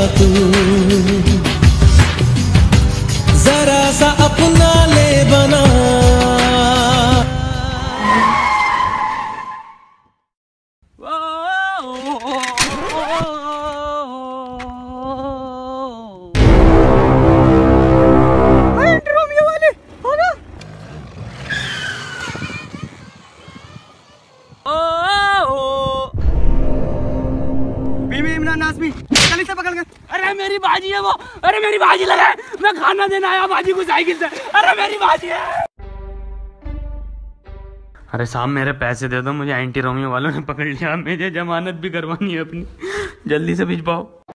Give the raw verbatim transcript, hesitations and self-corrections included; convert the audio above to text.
तू जरा सा अपना ले बना। से पकड़ के, अरे मेरी बाजी है वो, अरे मेरी बाजी लगा है, मैं खाना देने आया बाजी को साइकिल से, अरे मेरी बाजी है। अरे साहब मेरे पैसे दे दो, मुझे एंटी रोमियो वालों ने पकड़ लिया, मुझे जमानत भी करवानी है अपनी, जल्दी से भिजवाओ।